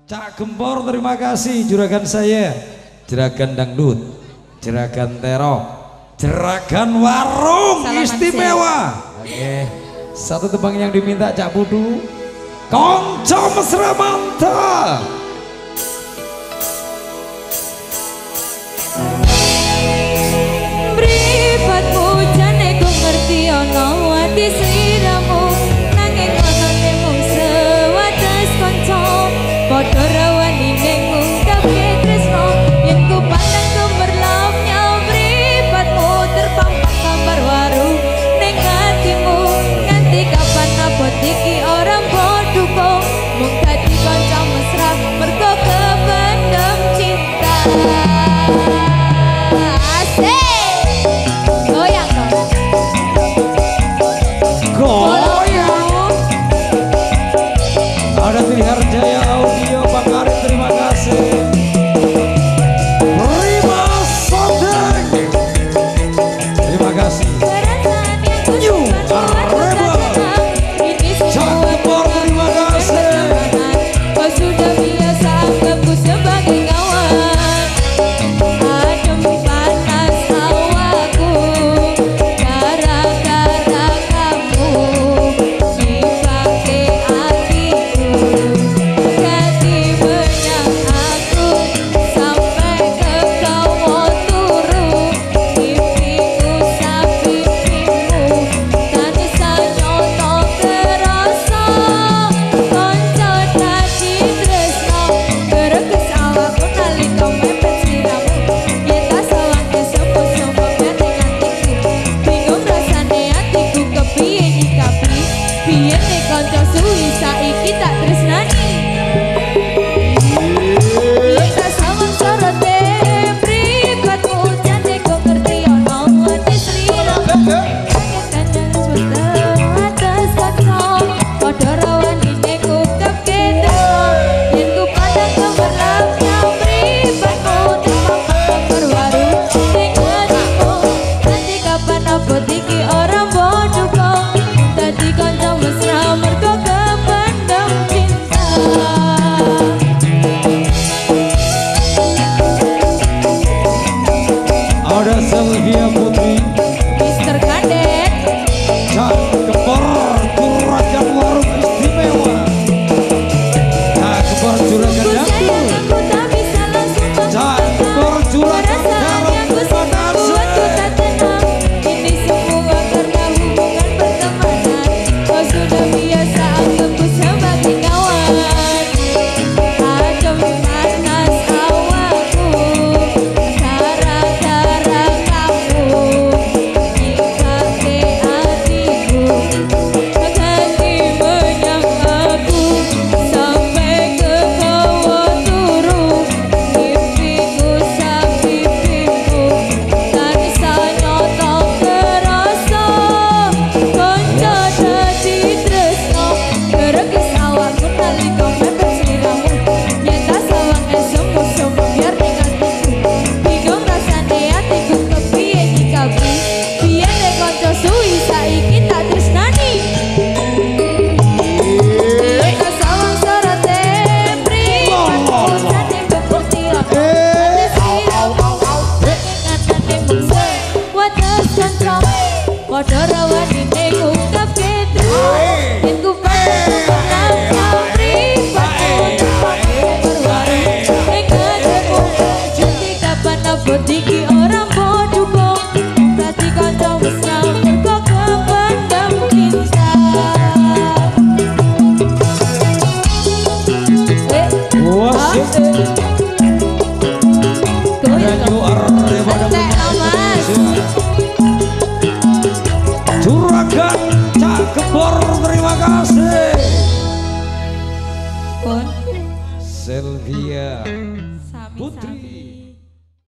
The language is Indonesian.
Cak Gempor terima kasih juragan saya, juragan dangdut, juragan terok, juragan warung. Selamat istimewa. Oke, satu tebang yang diminta Cak Pudu, Konco Mesra Mantap. Mripatmu jane ku ngerti ana ati sliramu, nanging ana mung sewates kanca padha rawani ning ngungkapke tresno. Yen ku pandang gemerlapnya mripatmu terpampang gambar waru ning atimu, nganti kapan abot iki ora bodhuko, mung dadi kanca mesra mergo kependem cinta. Ada Triharjaya Audio Bang Arif, terima kasih. Prima Sodeng, terima kasih. New Areba, Cak Gempor, terima kasih. Kau sudah biasa anggapku sebagai kawan, adem panas hawaku gara-gara kamu nyipake hatiku, ganti menyang aku sampai ke kau mau turu, mimpiku sapipimu tak bisa nyoto kerasa, konco dadi tresno gerekes awakku nalika mepet sliramu, yen tak sawange sopo-sopo gandeng atiku, bingung rasane atiku kepiye nyikapi, biyen nek konco suwi saiki tak tresnani. Yen tak sawang sorote mripatmu jane kok ngerti ana ati sliramu, kangen sebentar atas kanca padha rawani ning ngungkapke tresno. Yen ku pandang gemerlapnya mripatmu terpampang berwaru ning atimu, nanti kapan abot iki ora bodhuko, dadi kanca mesra mergo kependem cinta. Ada Sylvia Putri, Mister Kadet, Cak Gempor, juragan warung istimewa. Cak Gempor, juragan ku sayang dangdut. aku tak bisa langsung Cak Gempor, juragan perasaan terok, yang ku terima simpan buatku kasih. tak tenang. Ini semua karena hubungan pertemanan. Kau sudah biasa anggapku sebagai kawan, adem panas hawaku gara-gara kamu nyipake hatiku, ganti menyang aku sampai ke bawah turu, mimpiku sapipimu tak bisa nyoto kerasa, konco dadi tresno gerekes awakku nalika mepet sliramu, yen tak sawange sopo-sopo biar ning atiku, bingung rasane atiku kepiye nyikapi, biyen nek konco suwi saiki tak tresnani. Yen tak sawang sorote mripatmu jane kok ngerti ana ati sliramu, nganane mung sewates kanca padha rawani ning ngungkapke tresno. Yen ku pandang gemerlapnya mripatmu terpampang berwaru ning atimu, nanti kapan abot iki ora bodhuko, dadi kanca mesra mergo kependem cinta. Wah, ada New Areba Entek lah, Mas. juragan Cak Gempor, terima kasih. Pun Sylvia sami-sami. Putri.